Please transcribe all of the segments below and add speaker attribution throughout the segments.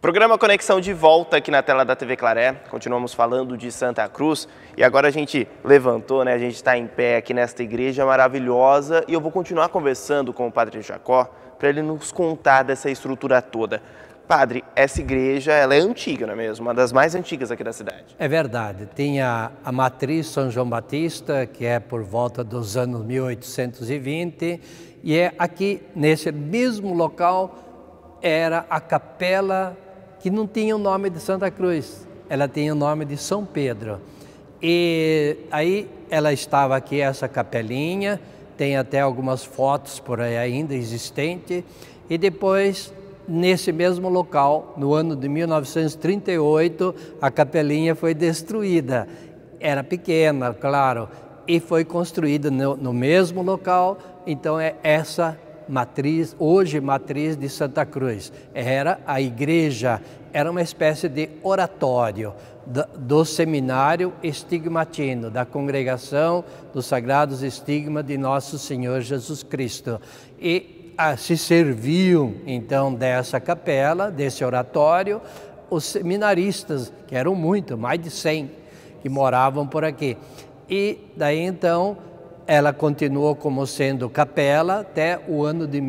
Speaker 1: Programa Conexão de volta aqui na tela da TV Claré. Continuamos falando de Santa Cruz e agora a gente levantou, né? A gente está em pé aqui nesta igreja maravilhosa e eu vou continuar conversando com o Padre Jacó para ele nos contar dessa estrutura toda. Padre, essa igreja, ela é antiga, não é mesmo? Uma das mais antigas aqui da cidade.
Speaker 2: É verdade. Tem a matriz São João Batista, que é por volta dos anos 1820, e é aqui, nesse mesmo local, era a capela que não tinha o nome de Santa Cruz, ela tinha o nome de São Pedro. E aí ela estava aqui, essa capelinha, tem até algumas fotos por aí ainda existentes, e depois, nesse mesmo local, no ano de 1938, a capelinha foi destruída. Era pequena, claro, e foi construída no mesmo local, então é essa matriz, hoje matriz de Santa Cruz. Era a igreja, era uma espécie de oratório do seminário estigmatino, da congregação dos Sagrados Estigmas de Nosso Senhor Jesus Cristo. E se serviam então dessa capela, desse oratório, os seminaristas, que eram muito, mais de 100, que moravam por aqui. E daí então ela continuou como sendo capela até o ano de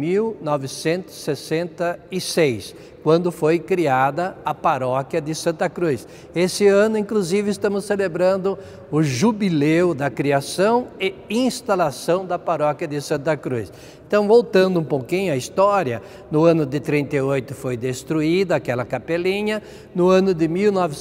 Speaker 2: 1966, quando foi criada a paróquia de Santa Cruz. Esse ano, inclusive, estamos celebrando o jubileu da criação e instalação da paróquia de Santa Cruz. Então, voltando um pouquinho à história, no ano de 38 foi destruída aquela capelinha, no ano de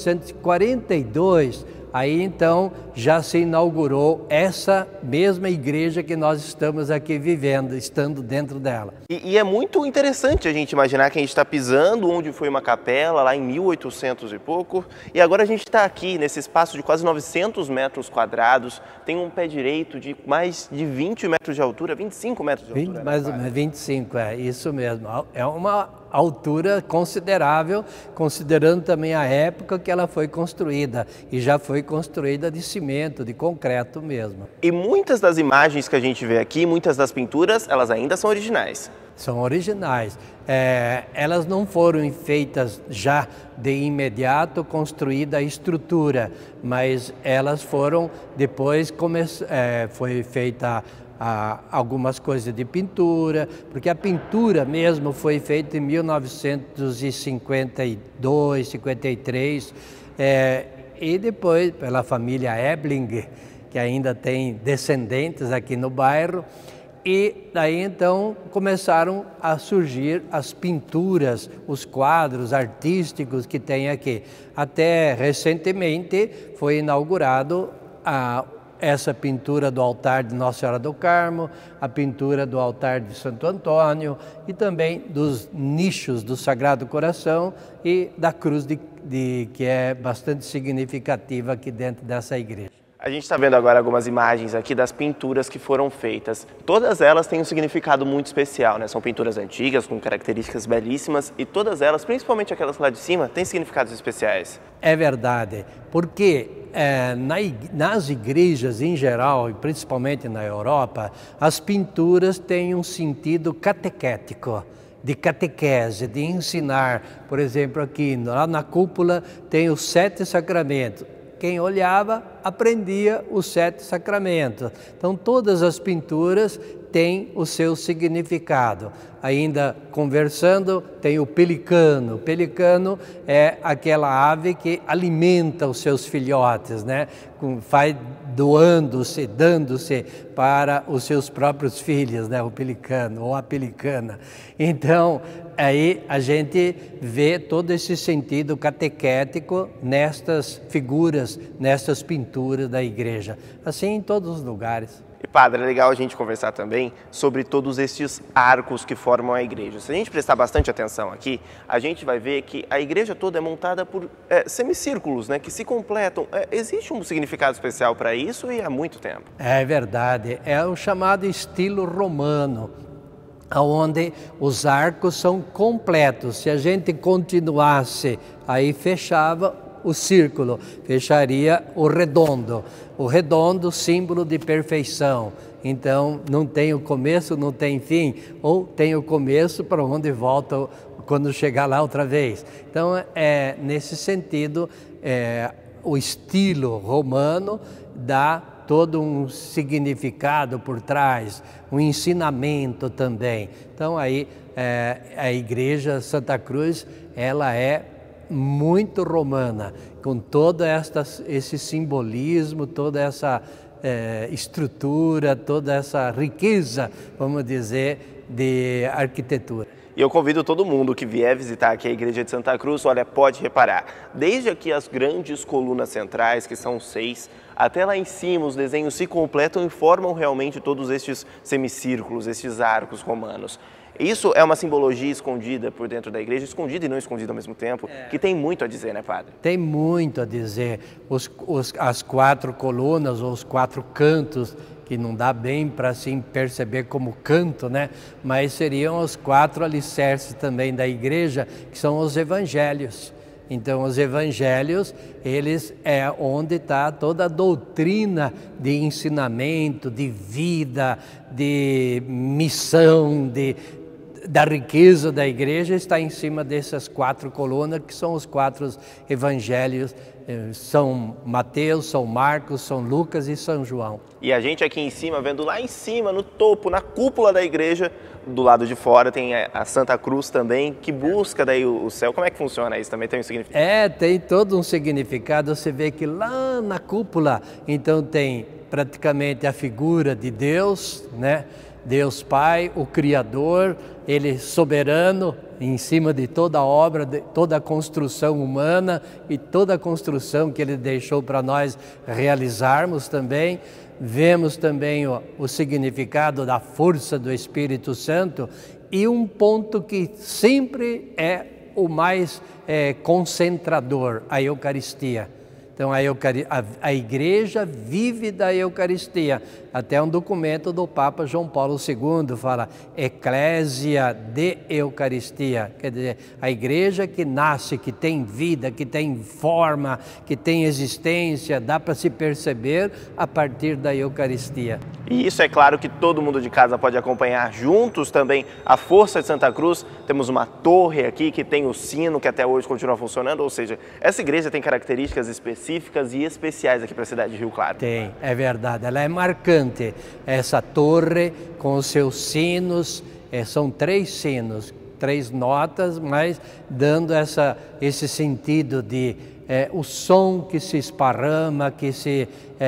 Speaker 2: 1942, aí então já se inaugurou essa mesma igreja que nós estamos aqui vivendo, estando dentro dela.
Speaker 1: E é muito interessante a gente imaginar que a gente está pisando onde foi uma capela, lá em 1800 e pouco, e agora a gente está aqui nesse espaço de quase 900 metros quadrados, tem um pé direito de mais de 20 metros de altura, 25 metros de altura.
Speaker 2: Mais ou menos, 25, é isso mesmo. É uma altura considerável, considerando também a época que ela foi construída, e já foi construída de cimento, de concreto mesmo.
Speaker 1: E muitas das imagens que a gente vê aqui, muitas das pinturas, elas ainda são originais.
Speaker 2: São originais. Elas não foram feitas já de imediato construída a estrutura, mas elas foram depois, foi feita algumas coisas de pintura, porque a pintura mesmo foi feita em 1952, 53, e depois pela família Ebling, que ainda tem descendentes aqui no bairro, e daí então começaram a surgir as pinturas, os quadros artísticos que tem aqui. Até recentemente foi inaugurado essa pintura do altar de Nossa Senhora do Carmo, a pintura do altar de Santo Antônio e também dos nichos do Sagrado Coração e da cruz que é bastante significativa aqui dentro dessa igreja.
Speaker 1: A gente está vendo agora algumas imagens aqui das pinturas que foram feitas. Todas elas têm um significado muito especial, né? São pinturas antigas, com características belíssimas, e todas elas, principalmente aquelas lá de cima, têm significados especiais.
Speaker 2: É verdade, porque nas igrejas em geral, e principalmente na Europa, as pinturas têm um sentido catequético, de catequese, de ensinar. Por exemplo, aqui lá na cúpula tem os 7 sacramentos. Quem olhava aprendia os 7 sacramentos. Então todas as pinturas têm o seu significado. Ainda conversando, tem o pelicano. O pelicano é aquela ave que alimenta os seus filhotes, né? Vai doando-se, dando-se para os seus próprios filhos, né? O pelicano ou a pelicana. Então, aí a gente vê todo esse sentido catequético nestas figuras, nestas pinturas da igreja. Assim em todos os lugares.
Speaker 1: E padre, é legal a gente conversar também sobre todos estes arcos que formam a igreja. Se a gente prestar bastante atenção aqui, a gente vai ver que a igreja toda é montada por semicírculos, né, que se completam. Existe um significado especial para isso e há muito tempo.
Speaker 2: É verdade, é o chamado estilo romano, onde os arcos são completos. Se a gente continuasse, aí fechava o círculo, fecharia o redondo. O redondo, símbolo de perfeição. Então, não tem o começo, não tem fim, ou tem o começo para onde volta quando chegar lá outra vez. Então, nesse sentido, o estilo romano dá todo um significado por trás, um ensinamento também. Então aí a Igreja Santa Cruz, ela é muito romana, com todo esse simbolismo, toda essa estrutura, toda essa riqueza, vamos dizer, de arquitetura.
Speaker 1: E eu convido todo mundo que vier visitar aqui a Igreja de Santa Cruz, olha, pode reparar, desde aqui as grandes colunas centrais, que são 6, até lá em cima os desenhos se completam e formam realmente todos estes semicírculos, estes arcos romanos. Isso é uma simbologia escondida por dentro da igreja, escondida e não escondida ao mesmo tempo, que tem muito a dizer, né, padre?
Speaker 2: Tem muito a dizer. As 4 colunas, ou os 4 cantos, que não dá bem para assim perceber como canto, né? Mas seriam os 4 alicerces também da igreja, que são os evangelhos. Então, os evangelhos, eles é onde está toda a doutrina de ensinamento, de vida, de missão, da riqueza da igreja, está em cima dessas 4 colunas, que são os 4 evangelhos, São Mateus, São Marcos, São Lucas e São João.
Speaker 1: E a gente aqui em cima, vendo lá em cima, no topo, na cúpula da igreja, do lado de fora tem a Santa Cruz também, que busca daí o céu. Como é que funciona isso? Também tem um significado?
Speaker 2: Tem todo um significado. Você vê que lá na cúpula, então tem praticamente a figura de Deus, né? Deus Pai, o Criador, Ele soberano em cima de toda a obra, de toda a construção humana e toda a construção que Ele deixou para nós realizarmos também. Vemos também o significado da força do Espírito Santo e um ponto que sempre é o mais concentrador, a Eucaristia. Então a igreja vive da Eucaristia. Até um documento do Papa João Paulo II fala Eclésia de Eucaristia. Quer dizer, a igreja que nasce, que tem vida, que tem forma, que tem existência, dá para se perceber a partir da Eucaristia.
Speaker 1: E isso é claro que todo mundo de casa pode acompanhar juntos também a força de Santa Cruz. Temos uma torre aqui que tem o sino que até hoje continua funcionando, ou seja, essa igreja tem características específicas e especiais aqui para a cidade de Rio Claro.
Speaker 2: Tem, é verdade, ela é marcante. Essa torre com os seus sinos, são 3 sinos, 3 notas, mas dando esse sentido de o som que se esparrama, que se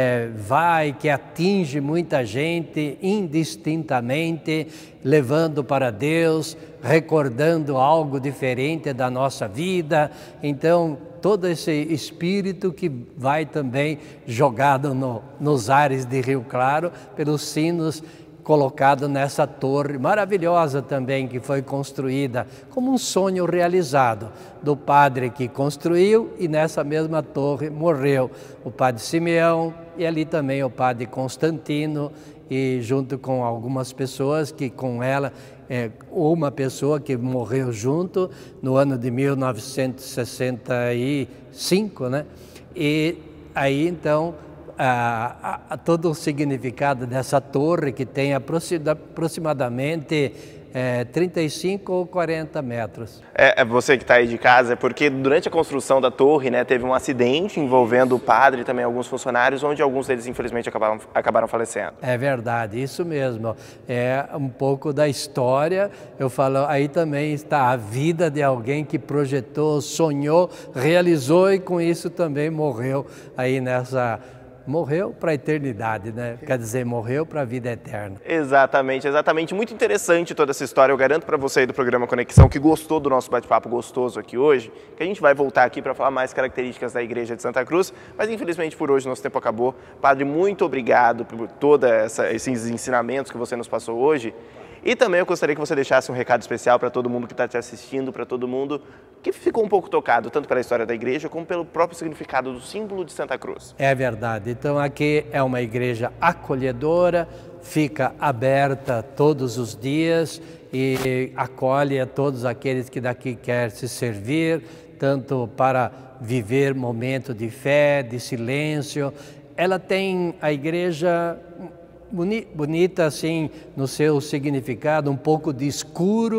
Speaker 2: vai, que atinge muita gente indistintamente, levando para Deus, recordando algo diferente da nossa vida. Então, todo esse espírito que vai também jogado nos ares de Rio Claro, pelos sinos colocado nessa torre maravilhosa também, que foi construída como um sonho realizado do padre que construiu, e nessa mesma torre morreu o padre Simeão e ali também o padre Constantino, e junto com algumas pessoas que com ela, uma pessoa que morreu junto no ano de 1965, né? E aí então todo o significado dessa torre, que tem aproximadamente 35 ou 40 metros.
Speaker 1: Você que está aí de casa, é porque durante a construção da torre, né, teve um acidente envolvendo o padre e também alguns funcionários, onde alguns deles infelizmente acabaram falecendo.
Speaker 2: É verdade, isso mesmo. É um pouco da história. Eu falo, aí também está a vida de alguém que projetou, sonhou, realizou e com isso também morreu aí morreu para a eternidade, né? Quer dizer, morreu para a vida eterna.
Speaker 1: Exatamente, exatamente. Muito interessante toda essa história. Eu garanto para você aí do programa Conexão que gostou do nosso bate-papo gostoso aqui hoje, que a gente vai voltar aqui para falar mais características da Igreja de Santa Cruz, mas infelizmente por hoje nosso tempo acabou. Padre, muito obrigado por todos esses ensinamentos que você nos passou hoje. E também eu gostaria que você deixasse um recado especial para todo mundo que está te assistindo, para todo mundo que ficou um pouco tocado, tanto pela história da igreja, como pelo próprio significado do símbolo de Santa Cruz.
Speaker 2: É verdade. Então aqui é uma igreja acolhedora, fica aberta todos os dias e acolhe a todos aqueles que daqui querem se servir, tanto para viver momento de fé, de silêncio. Ela tem a igreja bonita assim no seu significado, um pouco de escuro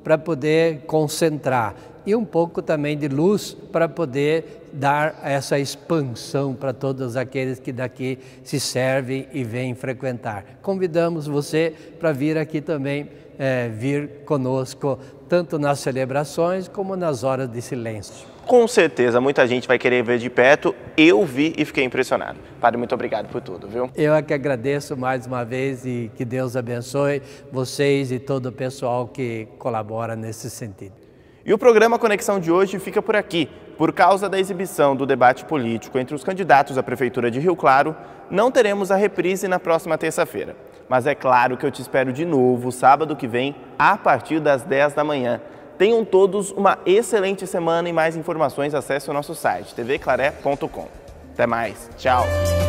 Speaker 2: para poder concentrar e um pouco também de luz para poder dar essa expansão para todos aqueles que daqui se servem e vêm frequentar. Convidamos você para vir aqui também, vir conosco, tanto nas celebrações como nas horas de silêncio.
Speaker 1: Com certeza, muita gente vai querer ver de perto. Eu vi e fiquei impressionado. Padre, muito obrigado por tudo, viu?
Speaker 2: Eu é que agradeço mais uma vez e que Deus abençoe vocês e todo o pessoal que colabora nesse sentido.
Speaker 1: E o programa Conexão de hoje fica por aqui. Por causa da exibição do debate político entre os candidatos à Prefeitura de Rio Claro, não teremos a reprise na próxima terça-feira. Mas é claro que eu te espero de novo sábado que vem, a partir das 10 da manhã. Tenham todos uma excelente semana e mais informações acesse o nosso site tvclaré.com. Até mais, tchau!